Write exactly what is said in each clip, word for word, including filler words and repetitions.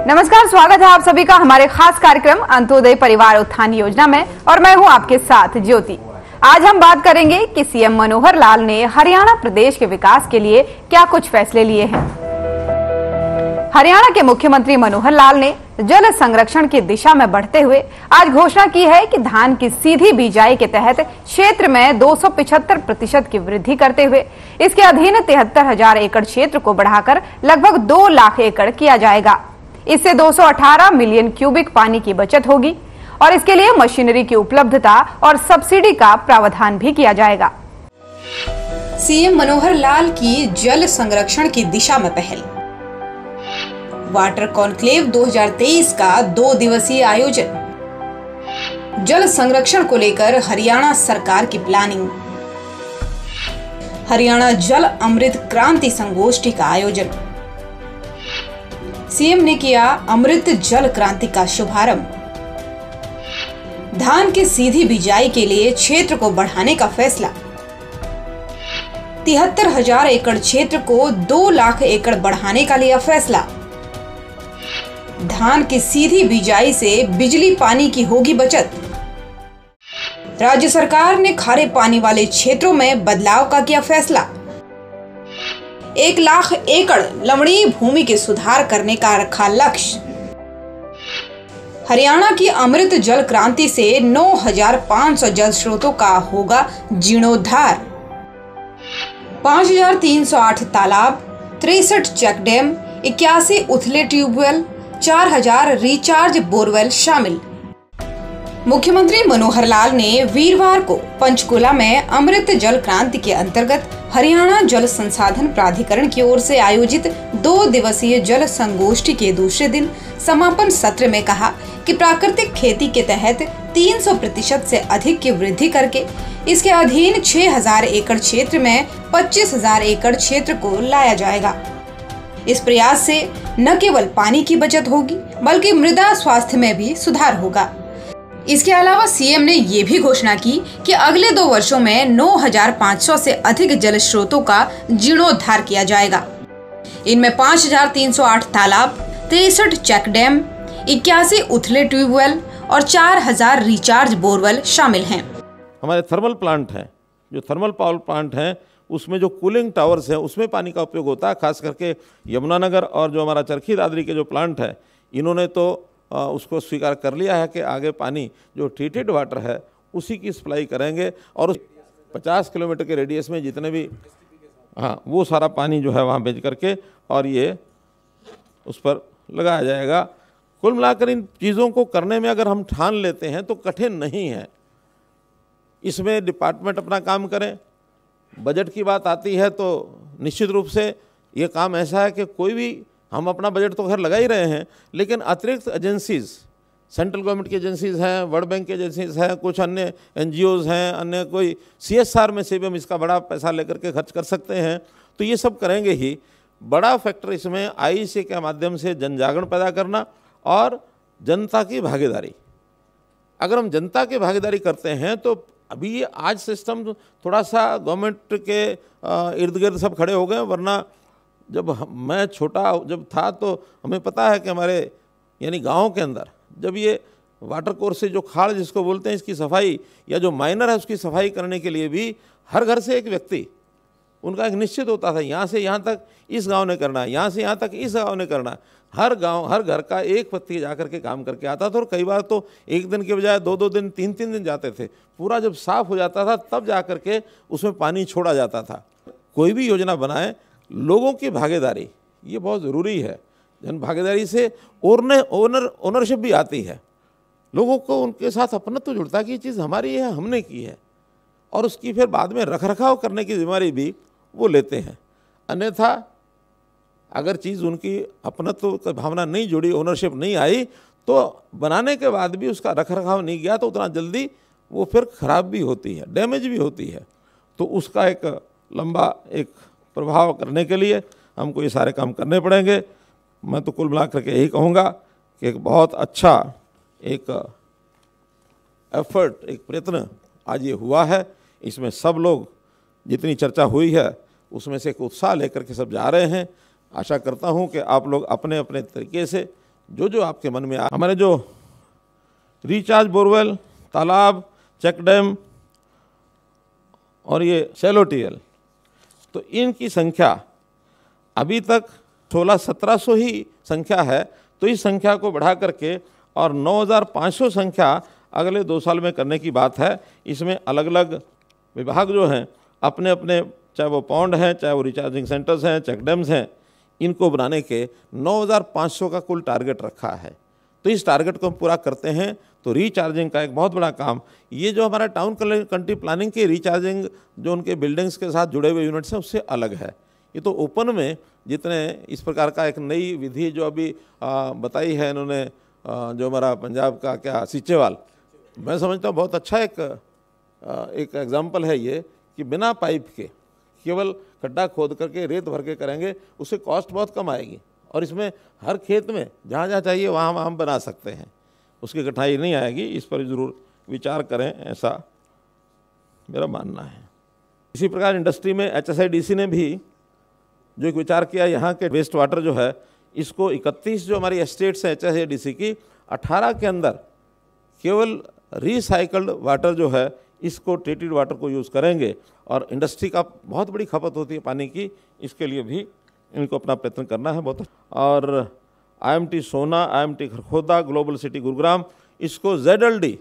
नमस्कार, स्वागत है आप सभी का हमारे खास कार्यक्रम अंत्योदय परिवार उत्थान योजना में और मैं हूं आपके साथ ज्योति। आज हम बात करेंगे कि सीएम मनोहर लाल ने हरियाणा प्रदेश के विकास के लिए क्या कुछ फैसले लिए हैं। हरियाणा के मुख्यमंत्री मनोहर लाल ने जल संरक्षण की दिशा में बढ़ते हुए आज घोषणा की है कि धान की सीधी बिजाई के तहत क्षेत्र में दो सौ पिछहत्तर प्रतिशत की वृद्धि करते हुए इसके अधीन तिहत्तर हजार एकड़ क्षेत्र को बढ़ाकर लगभग दो लाख एकड़ किया जाएगा। इससे दो सौ अठारह मिलियन क्यूबिक पानी की बचत होगी और इसके लिए मशीनरी की उपलब्धता और सब्सिडी का प्रावधान भी किया जाएगा। सीएम मनोहर लाल की जल संरक्षण की दिशा में पहल। वाटर कॉन्क्लेव दो हज़ार तेईस का दो दिवसीय आयोजन। जल संरक्षण को लेकर हरियाणा सरकार की प्लानिंग। हरियाणा जल अमृत क्रांति संगोष्ठी का आयोजन। सीएम ने किया अमृत जल क्रांति का शुभारंभ। धान की सीधी बिजाई के लिए क्षेत्र को बढ़ाने का फैसला। तिहत्तर हजार एकड़ क्षेत्र को दो लाख एकड़ बढ़ाने का लिया फैसला। धान की सीधी बिजाई से बिजली पानी की होगी बचत। राज्य सरकार ने खारे पानी वाले क्षेत्रों में बदलाव का किया फैसला। एक लाख एकड़ लवणीय भूमि के सुधार करने का रखा लक्ष्य। हरियाणा की अमृत जल क्रांति से नौ हजार पाँच सौ जल स्रोतों का होगा जीर्णोद्धार। पाँच हजार तीन सौ आठ तालाब, तिरसठ चेक डैम, इक्यासी उथले ट्यूबवेल, चार हजार रिचार्ज बोरवेल शामिल। मुख्यमंत्री मनोहर लाल ने वीरवार को पंचकुला में अमृत जल क्रांति के अंतर्गत हरियाणा जल संसाधन प्राधिकरण की ओर से आयोजित दो दिवसीय जल संगोष्ठी के दूसरे दिन समापन सत्र में कहा कि प्राकृतिक खेती के तहत तीन सौ प्रतिशत से अधिक की वृद्धि करके इसके अधीन छह हजार एकड़ क्षेत्र में पच्चीस हजार एकड़ क्षेत्र को लाया जाएगा। इस प्रयास से न केवल पानी की बचत होगी बल्कि मृदा स्वास्थ्य में भी सुधार होगा। इसके अलावा सीएम ने ये भी घोषणा की कि अगले दो वर्षों में नौ हजार पाँच सौ से अधिक जल स्रोतों का जीर्णोद्धार किया जाएगा। इनमें पाँच हजार तीन सौ आठ तालाब, तिरसठ चेक डैम, इक्यासी उथले ट्यूबवेल और चार हजार रिचार्ज बोरवेल शामिल हैं। हमारे थर्मल प्लांट हैं, जो थर्मल पावर प्लांट हैं उसमें जो कूलिंग टावर्स हैं उसमें पानी का उपयोग होता है। खास करके यमुनानगर और जो हमारा चरखी दादरी के जो प्लांट है इन्होंने तो उसको स्वीकार कर लिया है कि आगे पानी जो ट्रीटेड वाटर है उसी की सप्लाई करेंगे और उस पचास किलोमीटर के रेडियस में जितने भी हाँ वो सारा पानी जो है वहाँ भेज करके और ये उस पर लगाया जाएगा। कुल मिलाकर इन चीज़ों को करने में अगर हम ठान लेते हैं तो कठिन नहीं है। इसमें डिपार्टमेंट अपना काम करें। बजट की बात आती है तो निश्चित रूप से ये काम ऐसा है कि कोई भी हम अपना बजट तो खैर लगा ही रहे हैं, लेकिन अतिरिक्त एजेंसीज, सेंट्रल गवर्नमेंट की एजेंसीज हैं, वर्ल्ड बैंक की एजेंसीज हैं, कुछ अन्य एनजीओज हैं, अन्य कोई सीएसआर में से भी हम इसका बड़ा पैसा लेकर के खर्च कर सकते हैं, तो ये सब करेंगे ही। बड़ा फैक्टर इसमें आईसी के माध्यम से जन जागरण पैदा करना और जनता की भागीदारी। अगर हम जनता की भागीदारी करते हैं तो अभी ये आज सिस्टम थोड़ा सा गवर्नमेंट के इर्द गिर्द सब खड़े हो गए, वरना जब मैं छोटा जब था तो हमें पता है कि हमारे यानी गाँव के अंदर जब ये वाटर कोर्स से जो खाड़ जिसको बोलते हैं इसकी सफाई या जो माइनर है उसकी सफाई करने के लिए भी हर घर से एक व्यक्ति उनका एक निश्चित होता था, यहाँ से यहाँ तक इस गांव ने करना, यहाँ से यहाँ तक इस गांव ने करना। हर गांव हर घर का एक व्यक्ति जा कर के काम करके आता था और कई बार तो एक दिन के बजाय दो दो दिन तीन तीन दिन जाते थे। पूरा जब साफ हो जाता था तब जा कर के उसमें पानी छोड़ा जाता था। कोई भी योजना बनाए, लोगों की भागीदारी ये बहुत ज़रूरी है। जन भागीदारी से ओनर ओनर ओनरशिप भी आती है, लोगों को उनके साथ अपनत्व तो जुड़ता है कि ये चीज़ हमारी है, हमने की है, और उसकी फिर बाद में रख रखाव करने की जिम्मेदारी भी वो लेते हैं। अन्यथा अगर चीज़ उनकी अपनत्व की भावना नहीं जुड़ी, ओनरशिप नहीं आई, तो बनाने के बाद भी उसका रख रखाव नहीं किया तो उतना जल्दी वो फिर ख़राब भी होती है, डैमेज भी होती है। तो उसका एक लंबा एक प्रभाव करने के लिए हमको ये सारे काम करने पड़ेंगे। मैं तो कुल मिला करके यही कहूँगा कि एक बहुत अच्छा एक एफर्ट, एक प्रयत्न आज ये हुआ है। इसमें सब लोग, जितनी चर्चा हुई है उसमें से एक उत्साह लेकर के सब जा रहे हैं। आशा करता हूं कि आप लोग अपने अपने तरीके से जो जो आपके मन में आ, हमारे जो रिचार्ज बोरवेल, तालाब, चेक डैम और ये शैलो टीएल, तो इनकी संख्या अभी तक सोलह सत्रह सौ ही संख्या है। तो इस संख्या को बढ़ा करके और नौ हज़ार पाँच सौ संख्या अगले दो साल में करने की बात है। इसमें अलग अलग विभाग जो हैं अपने अपने, चाहे वो पॉन्ड हैं, चाहे वो रिचार्जिंग सेंटर्स हैं, चेक डैम्स हैं, इनको बनाने के नौ हज़ार पाँच सौ का कुल टारगेट रखा है। तो इस टारगेट को हम पूरा करते हैं तो रिचार्जिंग का एक बहुत बड़ा काम, ये जो हमारा टाउन कंट्री प्लानिंग की रिचार्जिंग जो उनके बिल्डिंग्स के साथ जुड़े हुए यूनिट्स हैं उससे अलग है। ये तो ओपन में जितने इस प्रकार का एक नई विधि जो अभी आ, बताई है इन्होंने, आ, जो हमारा पंजाब का क्या सीचेवाल, मैं समझता हूँ बहुत अच्छा एक आ, एक एग्जाम्पल है ये कि बिना पाइप के केवल खड्डा खोद करके रेत भर के करेंगे, उससे कॉस्ट बहुत कम आएगी और इसमें हर खेत में जहाँ जहाँ चाहिए वहाँ वहाँ हम बना सकते हैं, उसकी कठिनाई नहीं आएगी। इस पर ज़रूर विचार करें, ऐसा मेरा मानना है। इसी प्रकार इंडस्ट्री में H S I D C ने भी जो एक विचार किया, यहाँ के वेस्ट वाटर जो है इसको इकतीस जो हमारी एस्टेट्स हैं H S I D C की, अठारह के अंदर केवल रिसाइकल्ड वाटर जो है इसको ट्रीटेड वाटर को यूज़ करेंगे और इंडस्ट्री का बहुत बड़ी खपत होती है पानी की, इसके लिए भी इनको अपना प्रयत्न करना है बहुत। और आई एम टी सोना, I M T Kharkhoda, global city Gurugram, इसको जेड एल डी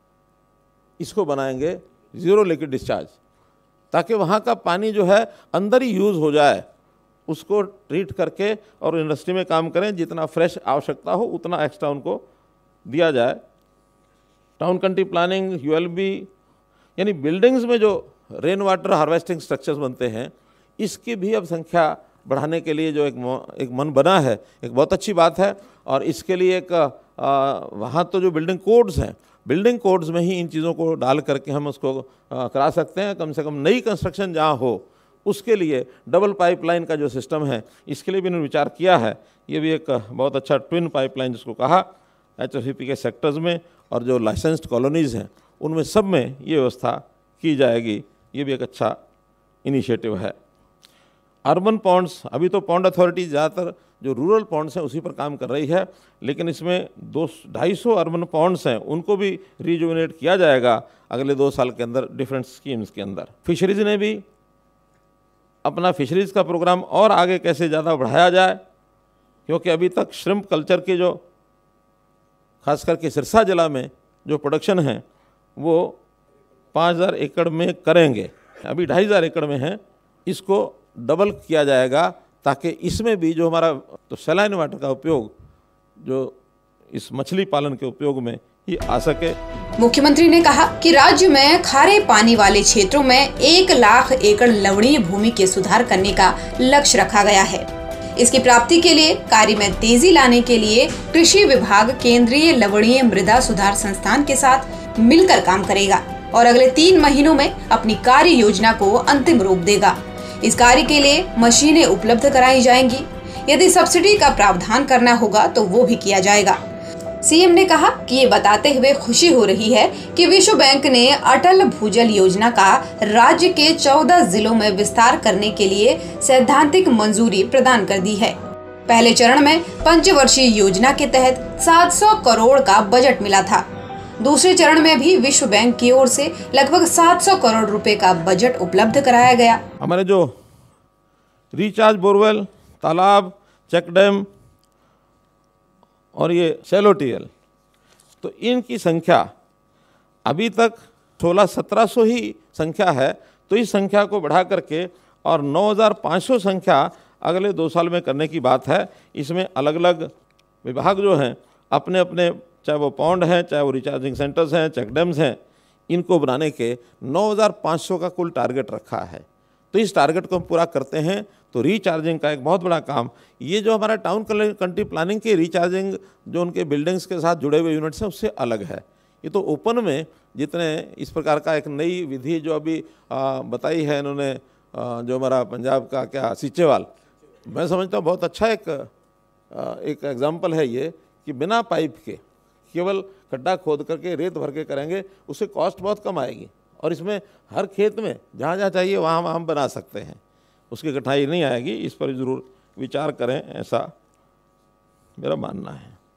इसको बनाएंगे ज़ीरो लिक्विड डिस्चार्ज, ताकि वहाँ का पानी जो है अंदर ही यूज़ हो जाए, उसको ट्रीट करके और इंडस्ट्री में काम करें, जितना फ्रेश आवश्यकता हो उतना एक्स्ट्रा उनको दिया जाए। Town country planning, U L B, यानी बिल्डिंग्स में जो रेन वाटर हार्वेस्टिंग स्ट्रक्चर्स बनते हैं, इसकी भी अब संख्या बढ़ाने के लिए जो एक एक मन बना है, एक बहुत अच्छी बात है। और इसके लिए एक वहाँ तो जो बिल्डिंग कोड्स हैं, बिल्डिंग कोड्स में ही इन चीज़ों को डाल करके हम उसको आ, करा सकते हैं। कम से कम नई कंस्ट्रक्शन जहाँ हो उसके लिए डबल पाइपलाइन का जो सिस्टम है, इसके लिए भी इन्होंने विचार किया है। ये भी एक बहुत अच्छा ट्विन पाइपलाइन जिसको कहा, एच एफ सी पी के सेक्टर्स में और जो लाइसेंस्ड कॉलोनीज़ हैं उनमें सब में ये व्यवस्था की जाएगी। ये भी एक अच्छा इनिशिएटिव है। अर्बन पॉन्ड्स, अभी तो पॉन्ड अथॉरिटी ज़्यादातर जो रूरल पॉन्ड्स हैं उसी पर काम कर रही है, लेकिन इसमें दो ढाई सौ अर्बन पॉन्ड्स हैं, उनको भी रिजुविनेट किया जाएगा अगले दो साल के अंदर डिफरेंट स्कीम्स के अंदर। फिशरीज़ ने भी अपना फिशरीज़ का प्रोग्राम और आगे कैसे ज़्यादा बढ़ाया जाए, क्योंकि अभी तक श्रिम्प कल्चर के जो खास करके सिरसा जिला में जो प्रोडक्शन है वो पाँच हज़ार एकड़ में करेंगे, अभी ढाई हज़ार एकड़ में है, इसको डबल किया जाएगा ताकि इसमें भी जो हमारा तो सैलाइन वाटर का उपयोग जो इस मछली पालन के उपयोग में ये आ सके। मुख्यमंत्री ने कहा कि राज्य में खारे पानी वाले क्षेत्रों में एक लाख एकड़ लवणीय भूमि के सुधार करने का लक्ष्य रखा गया है। इसकी प्राप्ति के लिए कार्य में तेजी लाने के लिए कृषि विभाग केंद्रीय लवणीय मृदा सुधार संस्थान के साथ मिलकर काम करेगा और अगले तीन महीनों में अपनी कार्य योजना को अंतिम रूप देगा। इस कार्य के लिए मशीनें उपलब्ध कराई जाएंगी। यदि सब्सिडी का प्रावधान करना होगा तो वो भी किया जाएगा। सीएम ने कहा कि ये बताते हुए खुशी हो रही है कि विश्व बैंक ने अटल भूजल योजना का राज्य के चौदह जिलों में विस्तार करने के लिए सैद्धांतिक मंजूरी प्रदान कर दी है। पहले चरण में पंचवर्षीय योजना के तहत सात सौ करोड़ का बजट मिला था। दूसरे चरण में भी विश्व बैंक की ओर से लगभग सात सौ करोड़ रुपए का बजट उपलब्ध कराया गया। हमारे जो रिचार्ज बोरवेल, तालाब, चेक डैम और ये शैलो टीएल, तो इनकी संख्या अभी तक सोलह सत्रह सौ ही संख्या है। तो इस संख्या को बढ़ा करके और नौ हज़ार पाँच सौ संख्या अगले दो साल में करने की बात है। इसमें अलग अलग विभाग जो हैं अपने अपने, चाहे वो पॉन्ड हैं, चाहे वो रिचार्जिंग सेंटर्स हैं, चेक डैम्स हैं, इनको बनाने के नौ हज़ार पाँच सौ का कुल टारगेट रखा है। तो इस टारगेट को हम पूरा करते हैं तो रिचार्जिंग का एक बहुत बड़ा काम, ये जो हमारा टाउन कंट्री प्लानिंग की रिचार्जिंग जो उनके बिल्डिंग्स के साथ जुड़े हुए यूनिट्स हैं उससे अलग है। ये तो ओपन में जितने इस प्रकार का एक नई विधि जो अभी आ, बताई है इन्होंने, आ, जो हमारा पंजाब का क्या सीचेवाल, मैं समझता हूँ बहुत अच्छा एक आ, एक एग्जाम्पल है ये कि बिना पाइप के केवल खड्डा खोद करके रेत भर के करेंगे, उससे कॉस्ट बहुत कम आएगी और इसमें हर खेत में जहाँ जहाँ चाहिए वहाँ वहाँ हम बना सकते हैं, उसकी कठिनाई नहीं आएगी। इस पर ज़रूर विचार करें, ऐसा मेरा मानना है।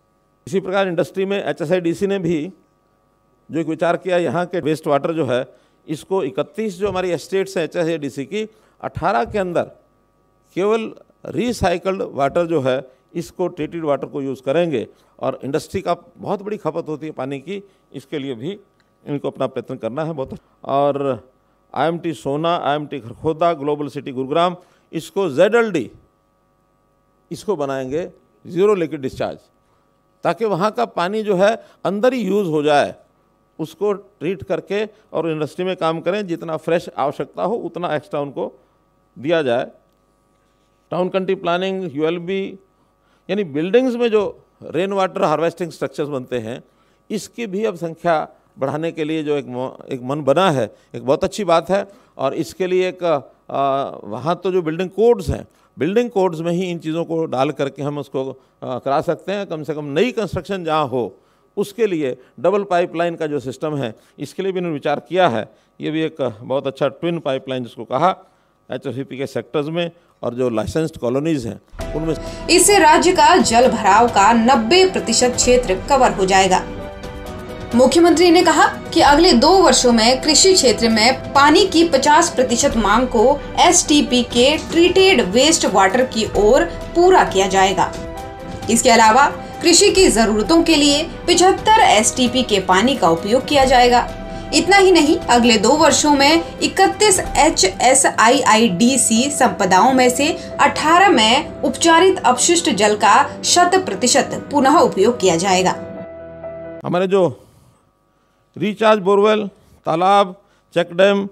इसी प्रकार इंडस्ट्री में H S I D C ने भी जो एक विचार किया, यहाँ के वेस्ट वाटर जो है इसको इकतीस जो हमारी एस्टेट्स हैं H S I D C की, अठारह के अंदर केवल रिसाइकल्ड वाटर जो है इसको ट्रीटेड वाटर को यूज़ करेंगे। और इंडस्ट्री का बहुत बड़ी खपत होती है पानी की, इसके लिए भी इनको अपना प्रयत्न करना है बहुत। और आई एम टी सोना, I M T Kharkhoda, global city Gurugram, इसको जेड एल डी इसको बनाएंगे ज़ीरो लिक्विड डिस्चार्ज, ताकि वहाँ का पानी जो है अंदर ही यूज़ हो जाए, उसको ट्रीट करके और इंडस्ट्री में काम करें, जितना फ्रेश आवश्यकता हो उतना एक्स्ट्रा उनको दिया जाए। Town country planning, U L B, यानी बिल्डिंग्स में जो रेन वाटर हार्वेस्टिंग स्ट्रक्चर्स बनते हैं, इसकी भी अब संख्या बढ़ाने के लिए जो एक एक मन बना है, एक बहुत अच्छी बात है। और इसके लिए एक आ, वहाँ तो जो बिल्डिंग कोड्स हैं, बिल्डिंग कोड्स में ही इन चीज़ों को डाल करके हम उसको आ, करा सकते हैं। कम से कम नई कंस्ट्रक्शन जहाँ हो उसके लिए डबल पाइपलाइन का जो सिस्टम है, इसके लिए भी इन्होंने विचार किया है। ये भी एक बहुत अच्छा ट्विन पाइपलाइन जिसको कहा, एच एस सी पी के सेक्टर्स में और जो लाइसेंस्ड कॉलोनीज हैं उनमें। इससे राज्य का जल भराव का नब्बे प्रतिशत क्षेत्र कवर हो जाएगा। मुख्यमंत्री ने कहा कि अगले दो वर्षों में कृषि क्षेत्र में पानी की पचास प्रतिशत मांग को एस टी पी के ट्रीटेड वेस्ट वाटर की ओर पूरा किया जाएगा। इसके अलावा कृषि की जरूरतों के लिए पचहत्तर एस टी पी के पानी का उपयोग किया जाएगा। इतना ही नहीं, अगले दो वर्षों में इकतीस H S I I D C संपदाओं में से अठारह में उपचारित अपशिष्ट जल का शत प्रतिशत पुनः उपयोग किया जाएगा। हमारे जो रिचार्ज बोरवेल, तालाब, चेक डैम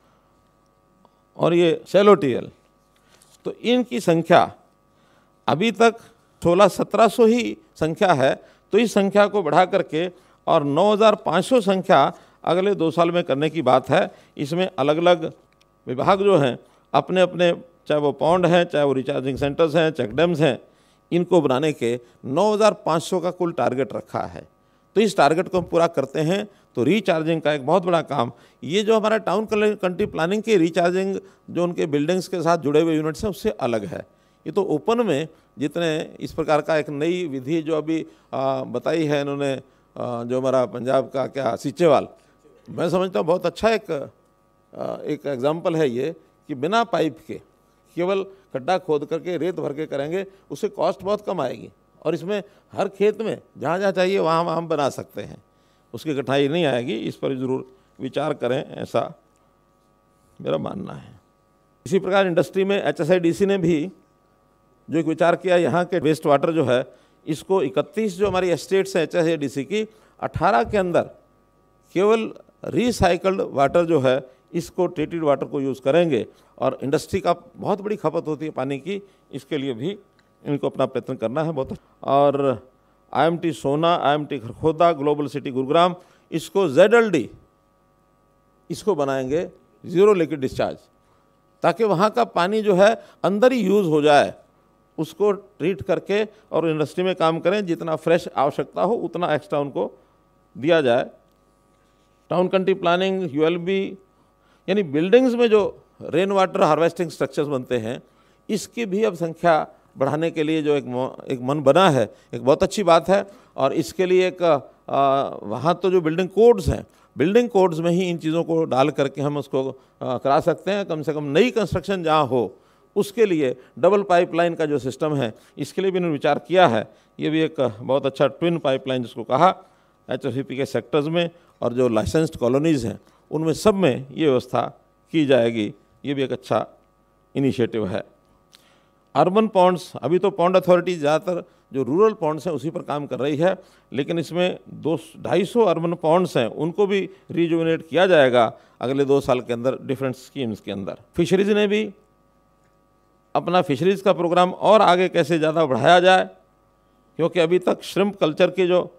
और ये शैलो टीएल, तो इनकी संख्या अभी तक सोलह सत्रह सौ ही संख्या है। तो इस संख्या को बढ़ा करके और नौ हज़ार पाँच सौ संख्या अगले दो साल में करने की बात है। इसमें अलग अलग विभाग जो हैं अपने अपने, चाहे वो पॉन्ड हैं, चाहे वो रिचार्जिंग सेंटर्स हैं, चेक डैम्स हैं, इनको बनाने के नौ हज़ार पाँच सौ का कुल टारगेट रखा है। तो इस टारगेट को हम पूरा करते हैं तो रिचार्जिंग का एक बहुत बड़ा काम, ये जो हमारा टाउन कंट्री प्लानिंग की रिचार्जिंग जो उनके बिल्डिंग्स के साथ जुड़े हुए यूनिट्स हैं उससे अलग है। ये तो ओपन में जितने इस प्रकार का एक नई विधि जो अभी आ, बताई है इन्होंने, आ, जो हमारा पंजाब का क्या सीचेवाल, मैं समझता हूँ बहुत अच्छा एक आ, एक एग्जाम्पल है ये, कि बिना पाइप के केवल खड्डा खोद करके रेत भर के करेंगे, उससे कॉस्ट बहुत कम आएगी। और इसमें हर खेत में जहाँ जहाँ चाहिए वहाँ वहाँ हम बना सकते हैं, उसकी कठिनाई नहीं आएगी। इस पर ज़रूर विचार करें, ऐसा मेरा मानना है। इसी प्रकार इंडस्ट्री में H S I D C ने भी जो एक विचार किया, यहाँ के वेस्ट वाटर जो है इसको इकतीस जो हमारी एस्टेट्स हैं H S I D C की, अठारह के अंदर केवल रिसाइकल्ड वाटर जो है इसको ट्रीटेड वाटर को यूज़ करेंगे। और इंडस्ट्री का बहुत बड़ी खपत होती है पानी की, इसके लिए भी इनको अपना प्रयत्न करना है बहुत। और आई एम टी सोना, I M T Kharkhoda, global city Gurugram, इसको जेड एल डी इसको बनाएंगे ज़ीरो लिक्विड डिस्चार्ज, ताकि वहाँ का पानी जो है अंदर ही यूज़ हो जाए, उसको ट्रीट करके और इंडस्ट्री में काम करें, जितना फ्रेश आवश्यकता हो उतना एक्स्ट्रा उनको दिया जाए। Town country planning, U L B, यानी बिल्डिंग्स में जो रेन वाटर हार्वेस्टिंग स्ट्रक्चर्स बनते हैं, इसकी भी अब संख्या बढ़ाने के लिए जो एक एक मन बना है, एक बहुत अच्छी बात है। और इसके लिए एक आ, वहाँ तो जो बिल्डिंग कोड्स हैं, बिल्डिंग कोड्स में ही इन चीज़ों को डाल करके हम उसको आ, करा सकते हैं। कम से कम नई कंस्ट्रक्शन जहाँ हो उसके लिए डबल पाइपलाइन का जो सिस्टम है, इसके लिए भी इन्होंने विचार किया है। ये भी एक बहुत अच्छा ट्विन पाइपलाइन जिसको कहा, एच एस सी पी के सेक्टर्स में और जो लाइसेंस्ड कॉलोनीज़ हैं उनमें सब में ये व्यवस्था की जाएगी। ये भी एक अच्छा इनिशिएटिव है। अर्बन पॉन्ड्स, अभी तो पॉन्ड अथॉरिटी ज़्यादातर जो रूरल पॉन्ड्स हैं उसी पर काम कर रही है, लेकिन इसमें दो ढाई सौ अर्बन पॉन्ड्स हैं, उनको भी रिजुविनेट किया जाएगा अगले दो साल के अंदर डिफरेंट स्कीम्स के अंदर। फिशरीज़ ने भी अपना फिशरीज़ का प्रोग्राम और आगे कैसे ज़्यादा बढ़ाया जाए, क्योंकि अभी तक श्रिम्प कल्चर के जो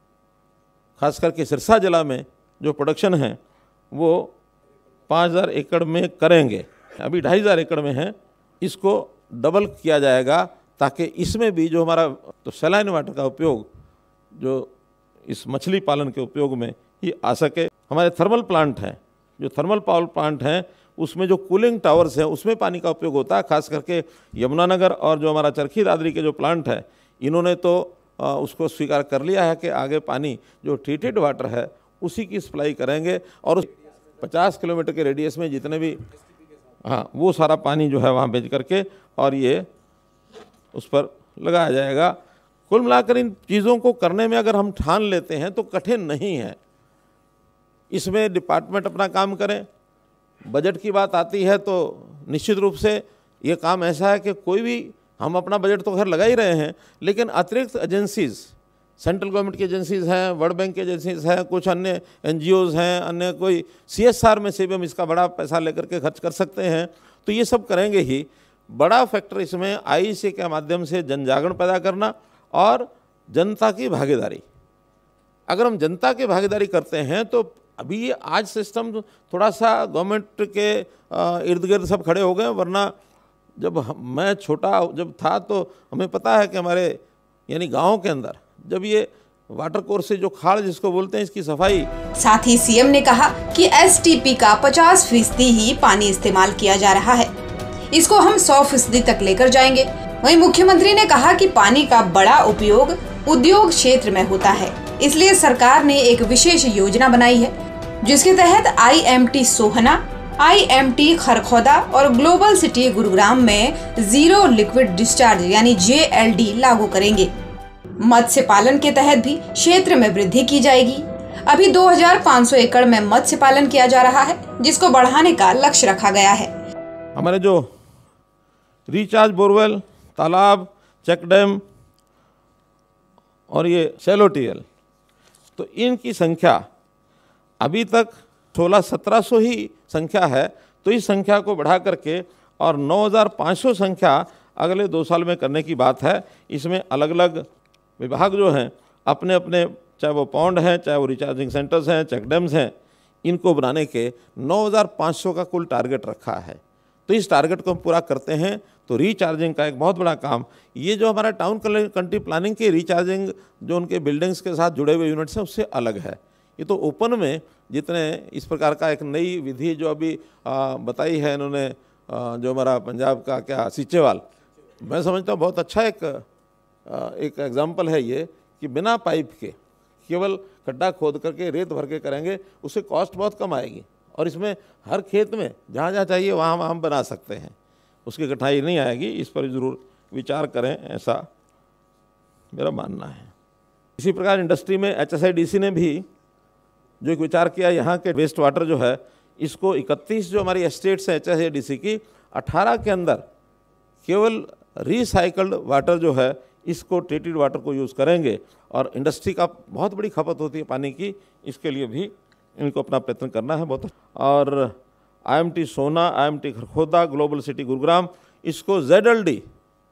खास करके सिरसा जिला में जो प्रोडक्शन है वो पाँच हज़ार एकड़ में करेंगे, अभी ढाई हज़ार एकड़ में है। इसको डबल किया जाएगा ताकि इसमें भी जो हमारा तो सैलाइन वाटर का उपयोग जो इस मछली पालन के उपयोग में ही आ सके। हमारे थर्मल प्लांट हैं, जो थर्मल पावर प्लांट हैं उसमें जो कूलिंग टावर्स हैं उसमें पानी का उपयोग होता है, खास करके यमुनानगर और जो हमारा चरखी दादरी के जो प्लांट है, इन्होंने तो उसको स्वीकार कर लिया है कि आगे पानी जो ट्रीटेड वाटर है उसी की सप्लाई करेंगे और उस पचास किलोमीटर के रेडियस में जितने भी हाँ वो सारा पानी जो है वहाँ भेज करके और ये उस पर लगाया जाएगा। कुल मिलाकर इन चीज़ों को करने में अगर हम ठान लेते हैं तो कठिन नहीं है। इसमें डिपार्टमेंट अपना काम करें। बजट की बात आती है तो निश्चित रूप से ये काम ऐसा है कि कोई भी हम अपना बजट तो खैर लगा ही रहे हैं, लेकिन अतिरिक्त एजेंसीज़, सेंट्रल गवर्नमेंट की एजेंसीज़ हैं, वर्ल्ड बैंक की एजेंसीज़ हैं, कुछ अन्य एनजीओज़ हैं, अन्य कोई सीएसआर में से भी हम इसका बड़ा पैसा लेकर के खर्च कर सकते हैं, तो ये सब करेंगे ही। बड़ा फैक्टर इसमें आईईसी के माध्यम से जन जागरण पैदा करना और जनता की भागीदारी। अगर हम जनता की भागीदारी करते हैं तो अभी ये आज सिस्टम थोड़ा सा गवर्नमेंट के इर्द गिर्द सब खड़े हो गए, वरना जब मैं छोटा जब था तो हमें पता है कि हमारे यानी गाँव के अंदर जब ये वाटर कोर्स से जो खाड़ जिसको बोलते हैं इसकी सफाई। साथ ही सीएम ने कहा कि एसटीपी का पचास फीसदी ही पानी इस्तेमाल किया जा रहा है, इसको हम सौ फीसदी तक लेकर जाएंगे। वहीं मुख्यमंत्री ने कहा कि पानी का बड़ा उपयोग उद्योग क्षेत्र में होता है, इसलिए सरकार ने एक विशेष योजना बनाई है जिसके तहत आईएमटी सोहना, आईएमटी खरखौदा और ग्लोबल सिटी गुरुग्राम में जीरो लिक्विड डिस्चार्ज यानी जेएलडी लागू करेंगे। मत्स्य पालन के तहत भी क्षेत्र में वृद्धि की जाएगी। अभी दो हज़ार पाँच सौ एकड़ में मत्स्य पालन किया जा रहा है, जिसको बढ़ाने का लक्ष्य रखा गया है। हमारे जो रिचार्ज बोरवेल, तालाब, चेक डैम और ये शैलो टीएल, तो इनकी संख्या अभी तक सोलह सत्रह सौ ही संख्या है, तो इस संख्या को बढ़ा करके और नौ हज़ार पाँच सौ संख्या अगले दो साल में करने की बात है। इसमें अलग अलग विभाग जो हैं अपने अपने, चाहे वो पॉन्ड हैं, चाहे वो रिचार्जिंग सेंटर्स हैं, चेक डैम्स हैं, इनको बनाने के नौ हज़ार पाँच सौ का कुल टारगेट रखा है। तो इस टारगेट को हम पूरा करते हैं तो रिचार्जिंग का एक बहुत बड़ा काम, ये जो हमारा टाउन कंट्री प्लानिंग की रिचार्जिंग जो उनके बिल्डिंग्स के साथ जुड़े हुए यूनिट्स हैं उससे अलग है। ये तो ओपन में जितने इस प्रकार का एक नई विधि जो अभी आ, बताई है इन्होंने, आ, जो हमारा पंजाब का क्या सीचेवाल, मैं समझता हूँ बहुत अच्छा एक आ, एक एग्जाम्पल है ये कि बिना पाइप के केवल खड्डा खोद करके रेत भर के करेंगे, उससे कॉस्ट बहुत कम आएगी और इसमें हर खेत में जहाँ जहाँ चाहिए वहाँ वहाँ हम बना सकते हैं, उसकी कठिनाई नहीं आएगी। इस पर ज़रूर विचार करें, ऐसा मेरा मानना है। इसी प्रकार इंडस्ट्री में एचएसआईडीसी ने भी जो एक विचार किया, यहाँ के वेस्ट वाटर जो है इसको इकतीस जो हमारी एस्टेट्स हैं एचएसआईडीसी की, अठारह के अंदर केवल रिसाइकल्ड वाटर जो है इसको ट्रीटेड वाटर को यूज़ करेंगे और इंडस्ट्री का बहुत बड़ी खपत होती है पानी की, इसके लिए भी इनको अपना प्रयत्न करना है बहुत। और IMT Sona, IMT Kharkhoda, global city Gurugram, इसको जेडएलडी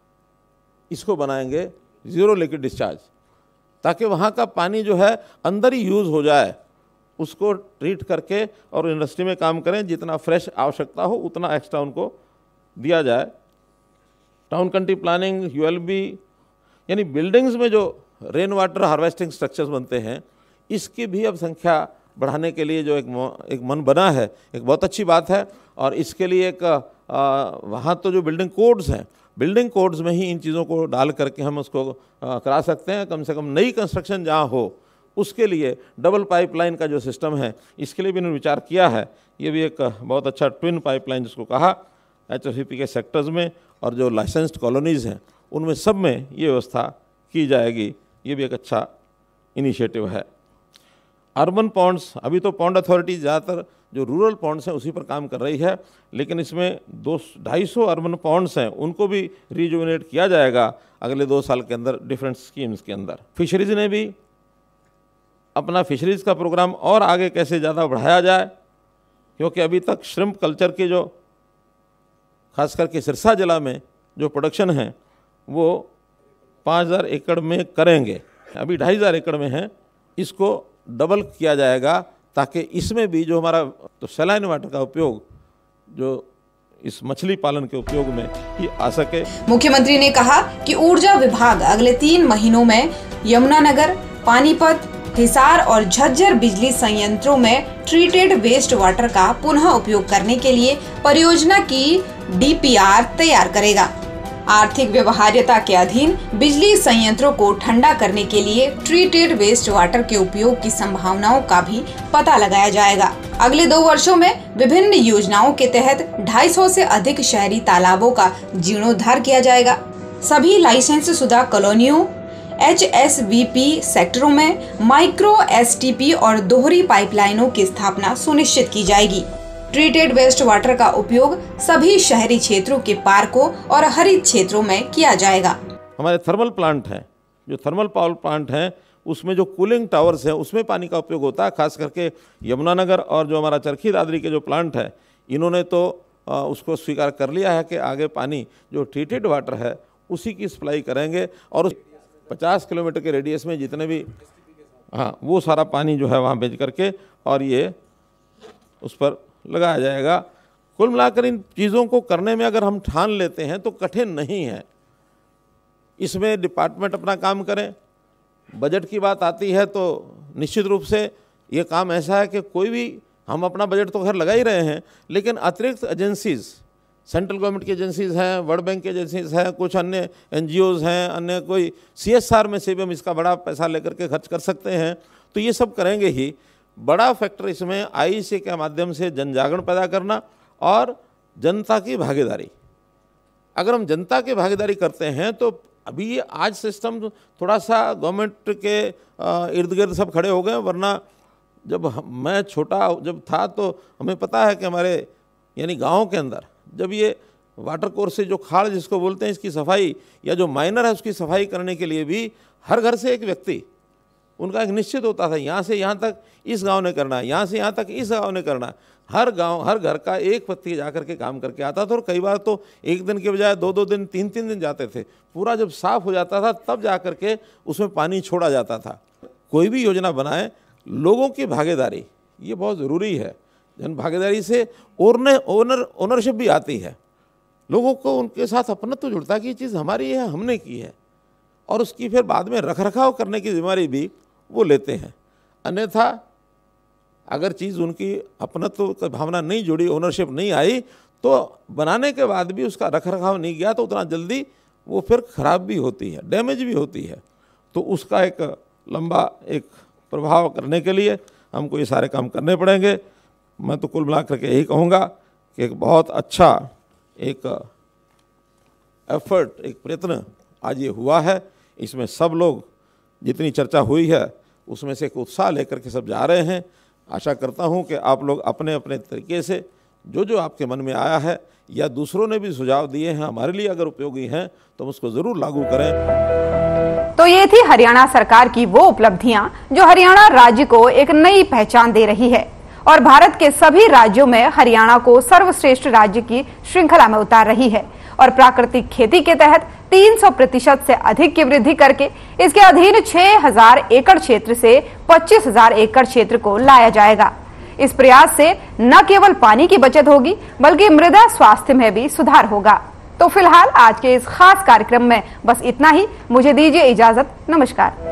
इसको बनाएंगे ज़ीरो लिक्विड डिस्चार्ज, ताकि वहाँ का पानी जो है अंदर ही यूज़ हो जाए, उसको ट्रीट करके और इंडस्ट्री में काम करें, जितना फ्रेश आवश्यकता हो उतना एक्स्ट्रा उनको दिया जाए। टाउन कंट्री प्लानिंग, यूएलबी यानी बिल्डिंग्स में जो रेन वाटर हार्वेस्टिंग स्ट्रक्चर्स बनते हैं, इसकी भी अब संख्या बढ़ाने के लिए जो एक एक मन बना है, एक बहुत अच्छी बात है। और इसके लिए एक वहाँ तो जो बिल्डिंग कोड्स हैं, बिल्डिंग कोड्स में ही इन चीज़ों को डाल करके हम उसको आ, करा सकते हैं। कम से कम नई कंस्ट्रक्शन जहाँ हो उसके लिए डबल पाइपलाइन का जो सिस्टम है, इसके लिए भी इन्होंने विचार किया है। ये भी एक बहुत अच्छा ट्विन पाइपलाइन जिसको कहा एचएफसीपी के सेक्टर्स में और जो लाइसेंस्ड कॉलोनीज़ हैं उनमें सब में ये व्यवस्था की जाएगी। ये भी एक अच्छा इनिशिएटिव है। अर्बन पॉन्ड्स, अभी तो पॉन्ड अथॉरिटी ज़्यादातर जो रूरल पॉन्ड्स हैं उसी पर काम कर रही है, लेकिन इसमें दो ढाई सौ अर्बन पॉन्ड्स हैं, उनको भी रिजुविनेट किया जाएगा अगले दो साल के अंदर डिफरेंट स्कीम्स के अंदर। फिशरीज़ ने भी अपना फिशरीज़ का प्रोग्राम और आगे कैसे ज़्यादा बढ़ाया जाए, क्योंकि अभी तक श्रिम्प कल्चर के जो खास करके सिरसा जिला में जो प्रोडक्शन है वो पाँच हज़ार एकड़ में करेंगे, अभी ढाई हज़ार एकड़ में है, इसको डबल किया जाएगा ताकि इसमें भी जो हमारा तो सैलाइन वाटर का उपयोग जो इस मछली पालन के उपयोग में ही आ सके। मुख्यमंत्री ने कहा कि ऊर्जा विभाग अगले तीन महीनों में यमुनानगर, पानीपत, हिसार और झज्जर बिजली संयंत्रों में ट्रीटेड वेस्ट वाटर का पुनः उपयोग करने के लिए परियोजना की डीपीआर तैयार करेगा। आर्थिक व्यवहार्यता के अधीन बिजली संयंत्रों को ठंडा करने के लिए ट्रीटेड वेस्ट वाटर के उपयोग की संभावनाओं का भी पता लगाया जाएगा। अगले दो वर्षों में विभिन्न योजनाओं के तहत दो सौ पचास से अधिक शहरी तालाबों का जीर्णोद्धार किया जाएगा। सभी लाइसेंस शुदा कॉलोनियों, एच एस वी पी सेक्टरों में माइक्रो एस टी पी और दोहरी पाइपलाइनों की स्थापना सुनिश्चित की जाएगी। ट्रीटेड वेस्ट वाटर का उपयोग सभी शहरी क्षेत्रों के पार्कों और हरित क्षेत्रों में किया जाएगा। हमारे थर्मल प्लांट हैं, जो थर्मल पावर प्लांट हैं, उसमें जो कूलिंग टावर्स हैं उसमें पानी का उपयोग होता है। खास करके यमुनानगर और जो हमारा चरखी दादरी के जो प्लांट है, इन्होंने तो उसको स्वीकार कर लिया है कि आगे पानी जो ट्रीटेड वाटर है उसी की सप्लाई करेंगे और उस पचास किलोमीटर के रेडियस में जितने भी हाँ वो सारा पानी जो है वहाँ भेज करके और ये उस पर लगाया जाएगा। कुल मिलाकर इन चीज़ों को करने में अगर हम ठान लेते हैं तो कठिन नहीं है। इसमें डिपार्टमेंट अपना काम करें। बजट की बात आती है तो निश्चित रूप से ये काम ऐसा है कि कोई भी, हम अपना बजट तो खैर लगा ही रहे हैं, लेकिन अतिरिक्त एजेंसीज़, सेंट्रल गवर्नमेंट की एजेंसीज़ हैं, वर्ल्ड बैंक की एजेंसीज़ हैं, कुछ अन्य एन जी ओज़ हैं, अन्य कोई सी एस आर में से भी हम इसका बड़ा पैसा लेकर के खर्च कर सकते हैं, तो ये सब करेंगे ही। बड़ा फैक्टर इसमें आई ई सी के माध्यम से जन जागरण पैदा करना और जनता की भागीदारी। अगर हम जनता की भागीदारी करते हैं तो अभी ये आज सिस्टम थोड़ा सा गवर्नमेंट के इर्द गिर्द सब खड़े हो गए, वरना जब हम, मैं छोटा जब था तो हमें पता है कि हमारे यानी गाँव के अंदर जब ये वाटर कोर्स से जो खाड़ जिसको बोलते हैं इसकी सफाई या जो माइनर है उसकी सफाई करने के लिए भी हर घर से एक व्यक्ति, उनका एक निश्चित होता था, यहाँ से यहाँ तक इस गांव ने करना, यहाँ से यहाँ तक इस गांव ने करना। हर गांव हर घर का एक व्यक्ति जा कर के काम करके आता था और कई बार तो एक दिन के बजाय दो दो दिन तीन तीन दिन जाते थे। पूरा जब साफ हो जाता था तब जा कर के उसमें पानी छोड़ा जाता था। कोई भी योजना बनाए, लोगों की भागीदारी ये बहुत ज़रूरी है। जन भागीदारी से ओनर ओनर ओनरशिप भी आती है, लोगों को उनके साथ अपनत्व तो जुड़ता है कि ये चीज़ हमारी है, हमने की है, और उसकी फिर बाद में रख रखाव करने की जिम्मेदारी भी वो लेते हैं। अन्यथा अगर चीज़ उनकी अपनत्व की भावना नहीं जुड़ी, ओनरशिप नहीं आई, तो बनाने के बाद भी उसका रख रखाव नहीं किया तो उतना जल्दी वो फिर ख़राब भी होती है, डैमेज भी होती है। तो उसका एक लंबा एक प्रभाव करने के लिए हमको ये सारे काम करने पड़ेंगे। मैं तो कुल मिला करके यही कहूँगा कि एक बहुत अच्छा एक एफर्ट, एक प्रयत्न आज ये हुआ है। इसमें सब लोग, जितनी चर्चा हुई है उसमें से एक उत्साह लेकर के सब जा रहे हैं। आशा करता हूं कि आप लोग अपने अपने तरीके से जो जो आपके मन में आया है या दूसरों ने भी सुझाव दिए हैं हमारे लिए अगर उपयोगी हैं तो हम उसको ज़रूर लागू करें। तो ये थी हरियाणा सरकार की वो उपलब्धियां जो हरियाणा राज्य को एक नई पहचान दे रही है और भारत के सभी राज्यों में हरियाणा को सर्वश्रेष्ठ राज्य की श्रृंखला में उतार रही है। और प्राकृतिक खेती के तहत तीन सौ प्रतिशत से अधिक की वृद्धि करके इसके अधीन छह हज़ार एकड़ क्षेत्र से पच्चीस हज़ार एकड़ क्षेत्र को लाया जाएगा। इस प्रयास से न केवल पानी की बचत होगी बल्कि मृदा स्वास्थ्य में भी सुधार होगा। तो फिलहाल आज के इस खास कार्यक्रम में बस इतना ही। मुझे दीजिए इजाजत। नमस्कार।